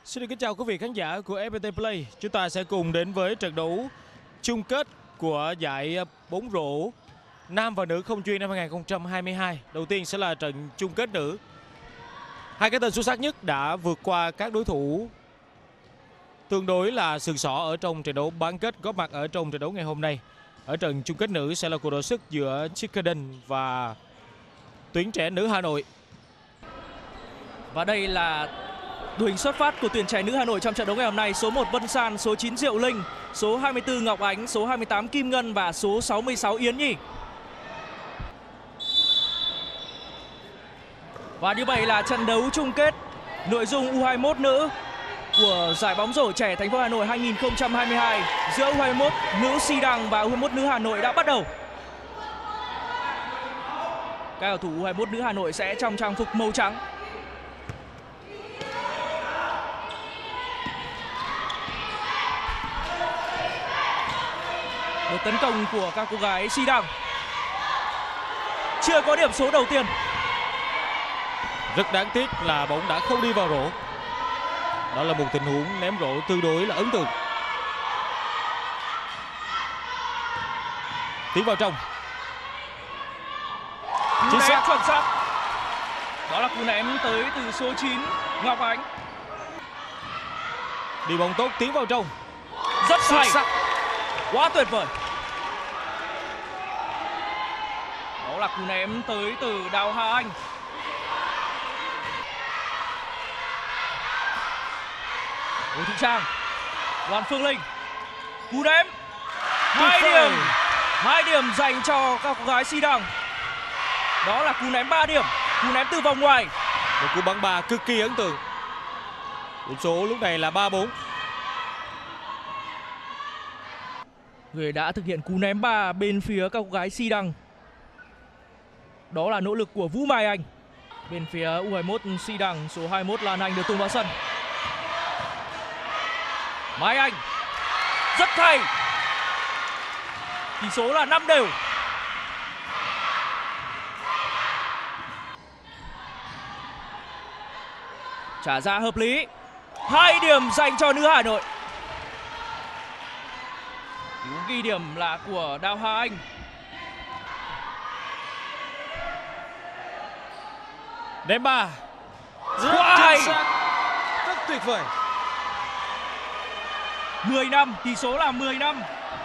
Xin được kính chào quý vị khán giả của FPT Play. Chúng ta sẽ cùng đến với trận đấu chung kết của giải bóng rổ nam và nữ không chuyên năm 2022. Đầu tiên sẽ là trận chung kết nữ. Hai cái tên xuất sắc nhất đã vượt qua các đối thủ tương đối là sừng sỏ ở trong trận đấu bán kết góp mặt ở trong trận đấu ngày hôm nay. Ở trận chung kết nữ sẽ là cuộc đối sức giữa Chicaden và tuyển trẻ nữ Hà Nội. Và đây là đội hình xuất phát của tuyển trẻ nữ Hà Nội trong trận đấu ngày hôm nay. Số 1 Vân San, số 9 Diệu Linh, số 24 Ngọc Ánh, số 28 Kim Ngân và số 66 Yến Nhi. Và như vậy là trận đấu chung kết nội dung U21 nữ của giải bóng rổ trẻ thành phố Hà Nội 2022 giữa U21 nữ Si Đằng và U21 nữ Hà Nội đã bắt đầu. Các cầu thủ U21 nữ Hà Nội sẽ trong trang phục màu trắng. Một tấn công của các cô gái Si Đằng. Chưa có điểm số đầu tiên. Rất đáng tiếc là bóng đã không đi vào rổ. Đó là một tình huống ném rổ tương đối là ấn tượng. Tiến vào trong. Chính xác, chuẩn xác. Đó là cú ném tới từ số 9 Ngọc Ánh. Đi bóng tốt, tiến vào trong. Rất hay. Quá tuyệt vời. Đó là cú ném tới từ Đào Hà Anh. Hồ Thị Trang, Đoàn Phương Linh, cú ném 2 điểm, 2 điểm dành cho các cô gái Si Đằng. Đó là cú ném 3 điểm, cú ném từ vòng ngoài. Một cú bắn 3 cực kỳ ấn tượng. Điểm số lúc này là 3-4. Người đã thực hiện cú ném 3 bên phía các cô gái Si Đằng. Đó là nỗ lực của Vũ Mai Anh. Bên phía U21 Si Đằng, số 21 Lan Anh được tung vào sân. Mai Anh rất hay. Tỷ số là 5 đều. Trả ra hợp lý. 2 điểm dành cho nữ Hà Nội. Cú ghi điểm là của Đào Hà Anh. Ném 3. Rất hay. Rất tuyệt vời. 10 năm, tỷ số là 10 năm.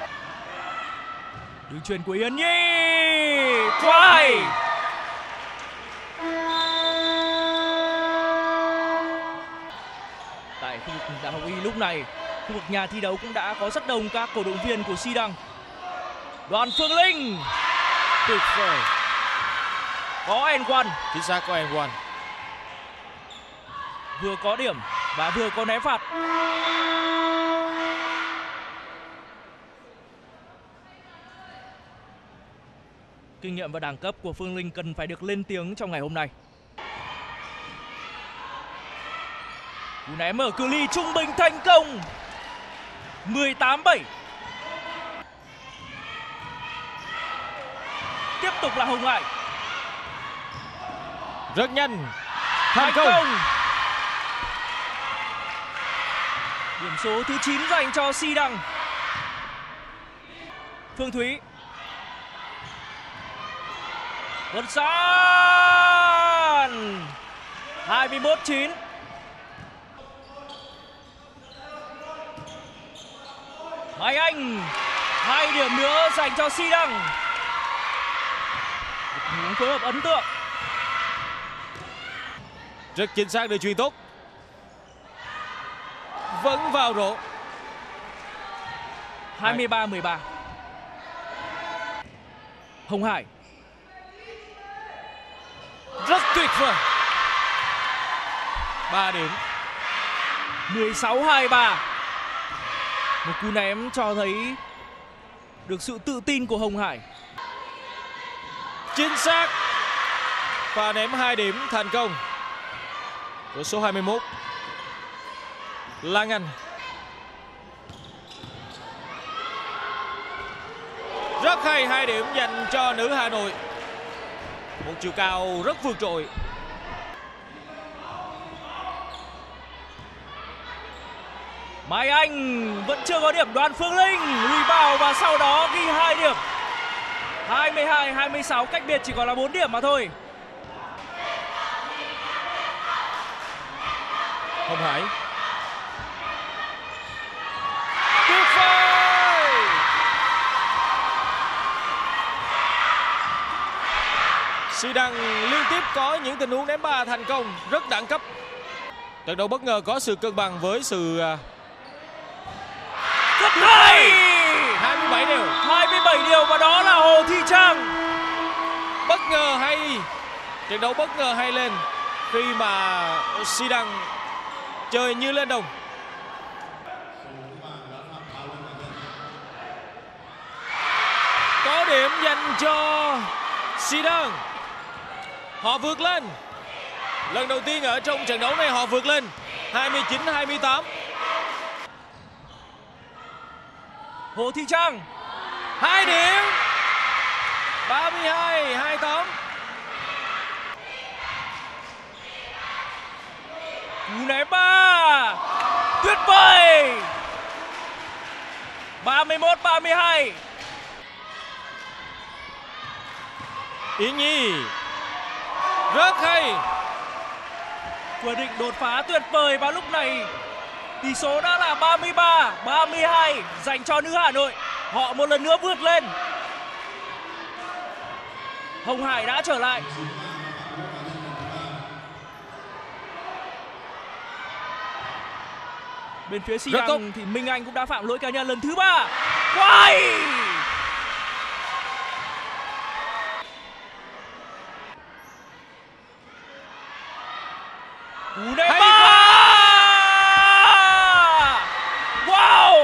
Đường chuyền của Yến Nhi. Quá hay. Tại khu vực Đại học Y lúc này, khu vực nhà thi đấu cũng đã có rất đông các cổ động viên của Si Đằng. Đoàn Phương Linh. Tuyệt vời. Có N1. Chính xác, có N1. Vừa có điểm và vừa có ném phạt. Kinh nghiệm và đẳng cấp của Phương Linh cần phải được lên tiếng trong ngày hôm nay. Cú ném ở cự ly trung bình thành công. 18-7. Tiếp tục là Hồng Hải. Rất nhanh. Thành công. Điểm số thứ 9 dành cho Si Đằng. Phương Thúy. Vân San. 21-9. Mai Anh. 2 điểm nữa dành cho Si Đằng. Một hướng phối hợp ấn tượng. Rất chính xác, đưa chuyền tốt. Vẫn vào rổ. 23-13. Hồng Hải. Rất tuyệt vời. 3 điểm. 16-23. Một cú ném cho thấy được sự tự tin của Hồng Hải. Chính xác. Pha ném 2 điểm thành công của số 21 Lan Anh. Rất hay, 2 điểm dành cho nữ Hà Nội. Một chiều cao rất vượt trội. Mai Anh vẫn chưa có điểm. Đoàn Phương Linh rebound và sau đó ghi 2 điểm. 22-26, cách biệt chỉ còn là 4 điểm mà thôi. Hồng Hải. Tuyệt vời. Sĩ Đăng liên tiếp có những tình huống ném 3 thành công rất đẳng cấp. Trận đấu bất ngờ có sự cân bằng với sự rất hay. 27 đều. 27 điều và đó là Hồ Thị Trang. Bất ngờ hay. Trận đấu bất ngờ hay lên khi mà Sĩ Đăng chơi như lên đồng. Có điểm dành cho Sĩ Đăng. Họ vượt lên. Lần đầu tiên ở trong trận đấu này họ vượt lên 29-28. Hồ Thị Trang 2 điểm. 32-28. cú ném 3 tuyệt vời. 31-32. Yến Nhi rất hay. Quyết định đột phá tuyệt vời và lúc này tỷ số đã là 33-32 dành cho nữ Hà Nội. Họ một lần nữa vượt lên. Hồng Hải đã trở lại. Bên phía Xi Đăng thì Minh Anh cũng đã phạm lỗi cá nhân lần thứ 3. Quay! Cú ném 3! Wow!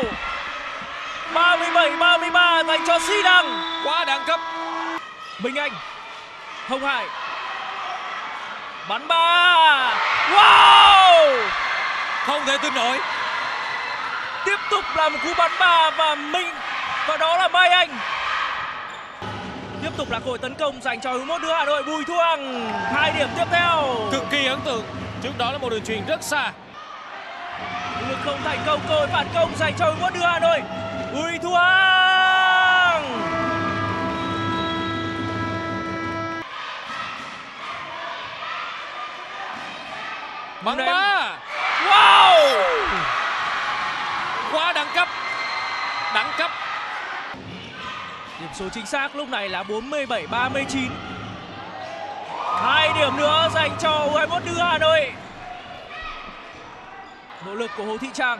37-33 dành cho Xi Đăng. Quá đẳng cấp. Minh Anh, Hồng Hải bắn 3. Wow! Không thể tin nổi. Tiếp tục là một cú bắn 3 và đó là Mai Anh. Tiếp tục là cơ hội tấn công dành cho hướng mốt nữ Hà Nội. Bùi Thu Hằng 2 điểm tiếp theo. Cực kỳ ấn tượng. Trước đó là một đường chuyền rất xa. Nhưng không thành công. Cơ hội phản công dành cho hướng mốt nữ Hà Nội. Bùi Thu Hằng. Bắn 3. Wow! Quá đẳng cấp. Đẳng cấp. Điểm số chính xác lúc này là 47-39. 2 điểm nữa dành cho U21 nữ Hà Nội. Nỗ lực của Hồ Thị Trang.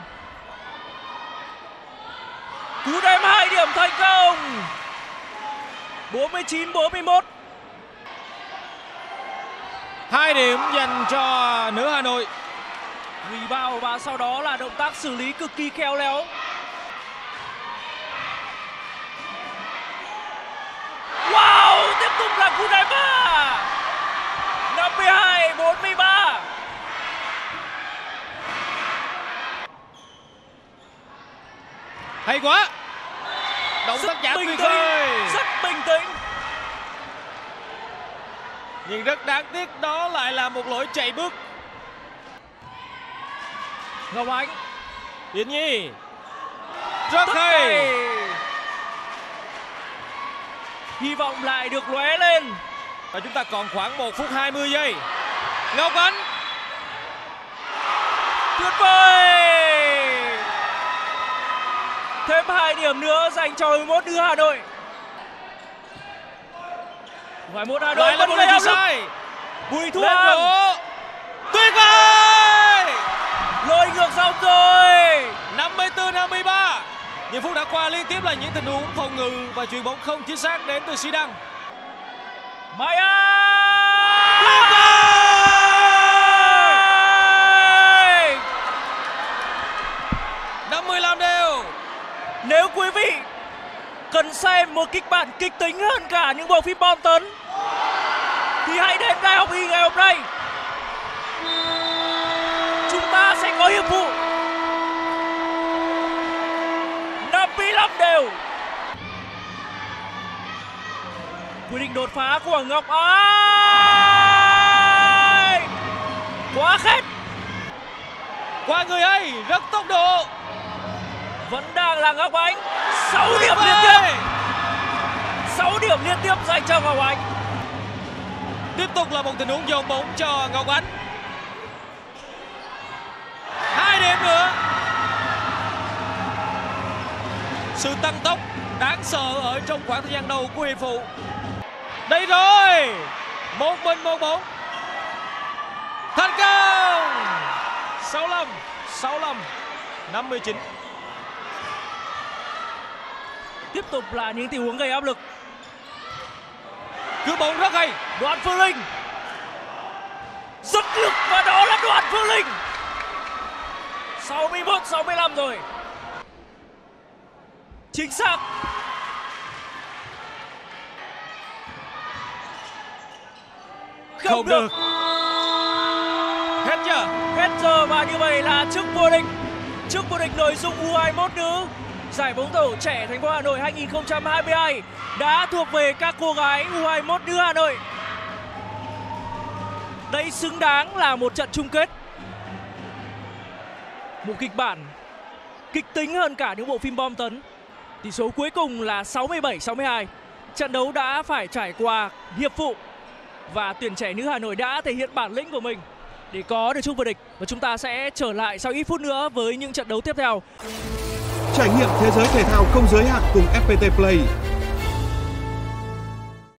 Cú ném 2 điểm thành công. 49-41. 2 điểm dành cho nữ Hà Nội. Rebound và sau đó là động tác xử lý cực kỳ khéo léo. Wow! Tiếp tục là cú ném 3. 52-43. Hay quá. Động tác giảm tuyệt vời. Rất bình tĩnh. Nhưng rất đáng tiếc đó lại là một lỗi chạy bước. Ngọc Ánh. Yến Nhi rất hay. Hy vọng lại được lóe lên. Và chúng ta còn khoảng 1 phút 20 giây. Ngọc Ánh. Tuyệt vời. Thêm 2 điểm nữa dành cho 21 nữ Hà Nội. 21 Hà Nội vẫn gây áp lực. Bùi Thu Hằng. Tuyệt vời. Lôi ngược dòng rồi. 54-53. Những phút đã qua liên tiếp là những tình huống phòng ngự và chuyền bóng không chính xác đến từ Sĩ Đăng. Mai Anh. Tuyệt vời. 55 đều. Nếu quý vị cần xem một kịch bản kịch tính hơn cả những bộ phim bom tấn thì hãy đến Đại học Y ngày hôm nay. Chúng ta sẽ có hiệp vụ 55 đều. Quyết định đột phá của Ngọc Ai. Quá khét. Qua người ấy rất tốc độ. Vẫn đang là Ngọc Ánh. 6 điểm liên tiếp. 6 điểm liên tiếp dành cho Ngọc Ánh. Tiếp tục là một tình huống dồn bóng cho Ngọc Ánh. 2 điểm nữa. Sự tăng tốc đáng sợ ở trong khoảng thời gian đầu của hiệp phụ. Đây rồi. Một mình một bóng. Thành công. 65 59. Tiếp tục là những tình huống gây áp lực. Cướp bóng rất hay. Đoàn Phương Linh rất lực và đó là Đoàn Phương Linh. 61-65 rồi. Chính xác. Không được. Hết chưa? Hết giờ và như vậy là chức vô địch. Chức vô địch nội dung U21 nữ giải bóng rổ trẻ thành phố Hà Nội 2022 đã thuộc về các cô gái U21 nữ Hà Nội. Đây xứng đáng là một trận chung kết. Một kịch bản kịch tính hơn cả những bộ phim bom tấn. Tỷ số cuối cùng là 67-62. Trận đấu đã phải trải qua hiệp phụ và tuyển trẻ nữ Hà Nội đã thể hiện bản lĩnh của mình để có được chức vô địch. Và chúng ta sẽ trở lại sau ít phút nữa với những trận đấu tiếp theo. Trải nghiệm thế giới thể thao không giới hạn cùng FPT Play.